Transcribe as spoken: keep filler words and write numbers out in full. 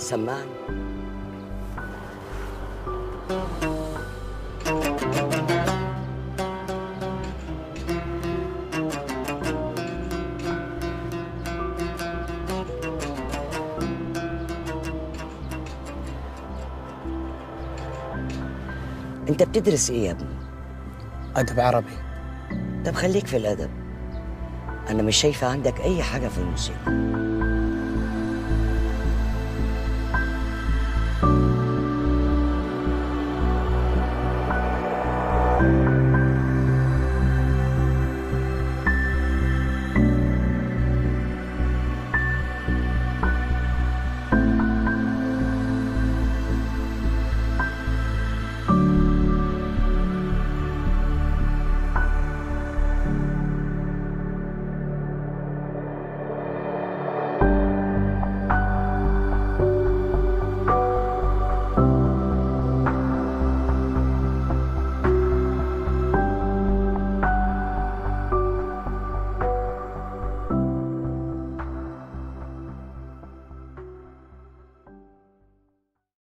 سمعني. انت بتدرس ايه يا ابني؟ أدب عربي. طب خليك في الادب، انا مش شايفه عندك اي حاجه في الموسيقى.